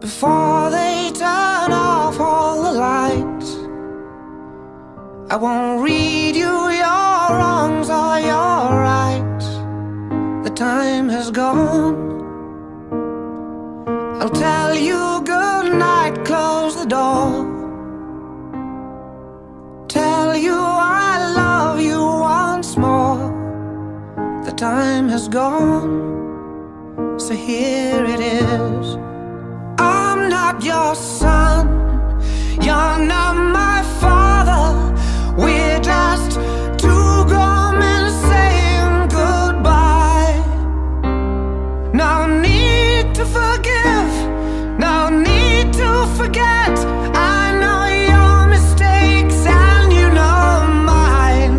before they turn off all the lights. I won't read you your wrongs or your rights. The time has gone. I'll tell you good night, close the door. Tell you I love you once more. The time has gone, so here it is. I'm not your son, you're not my father. We're just two grown men saying goodbye. No need to forgive, no need to forget. I know your mistakes and you know mine.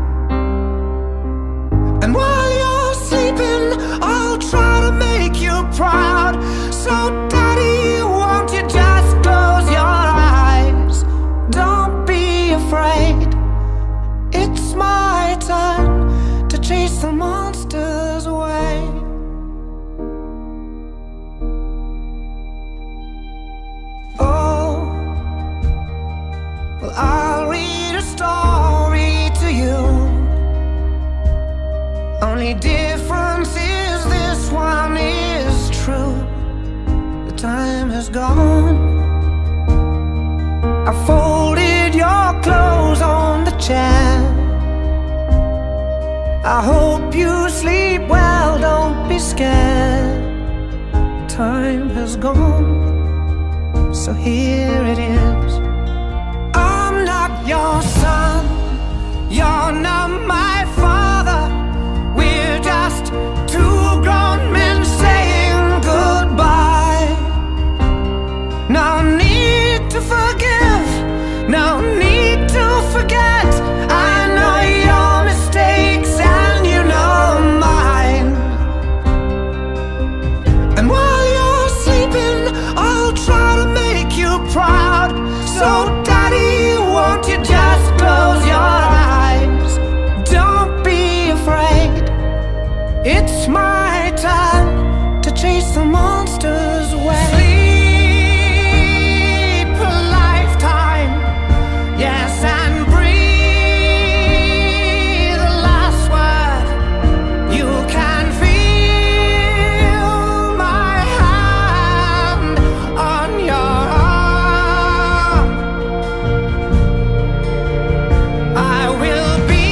And while you're sleeping, I'll try to make you proud. So daddy, won't you just close your eyes? Don't be afraid. It's my turn to chase the monsters away. Oh, well, I'll read a story to you. Only difference is this one is true. The time has gone. I folded your clothes on the chair. I hope you sleep well, don't be scared. Time has gone, so here it is. I'm not your son, you're not my father. We're just two grown men saying goodbye. No need to forgive, no need to forget. I know your mistakes and you know mine. And while you're sleeping, I'll try to make you proud. So daddy, won't you just close your eyes? Don't be afraid. It's my time to chase the monsters away. Sleep a lifetime, yes, and breathe the last word. You can feel my hand on your arm. I will be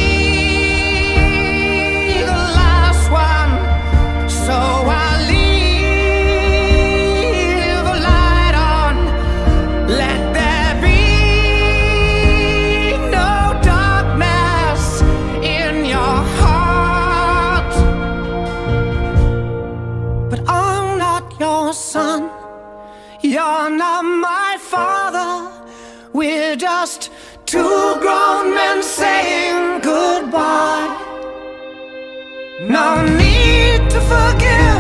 the last one, so I'll leave a light on. Let there be no darkness in your heart. But I'm not your son, you're not my father. We're just two grown men saying goodbye. No need to forgive,